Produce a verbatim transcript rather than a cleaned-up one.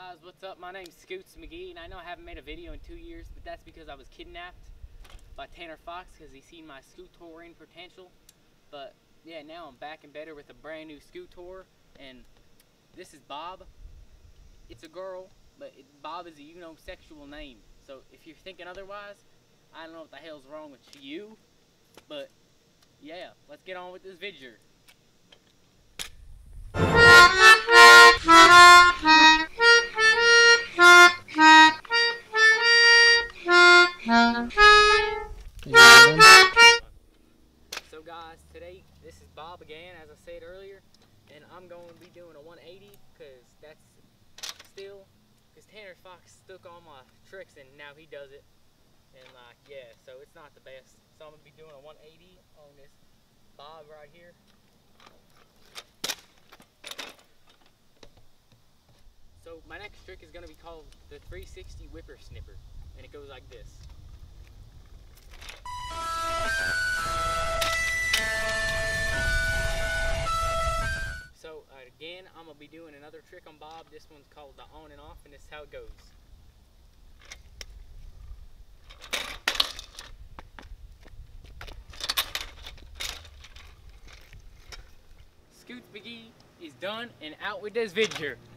guys, what's up? My name's Scoots McGee, and I know I haven't made a video in two years, but that's because I was kidnapped by Tanner Fox because he seen my Scootoring potential. But yeah, now I'm back and better with a brand new Scootor, and this is Bob. It's a girl, but it, Bob is a unisexual name. So if you're thinking otherwise, I don't know what the hell's wrong with you, but yeah, let's get on with this video. So guys, today this is Bob again, as I said earlier, and I'm going to be doing a one eighty because that's still, because Tanner Fox took all my tricks and now he does it, and like, yeah, so it's not the best. So I'm going to be doing a one eighty on this Bob right here. So my next trick is going to be called the three sixty Whipper Snipper, and it goes like this. So uh, again, I'm going to be doing another trick on Bob. This one's called the on and off, and this is how it goes. Scoots McGee is done and out with this video.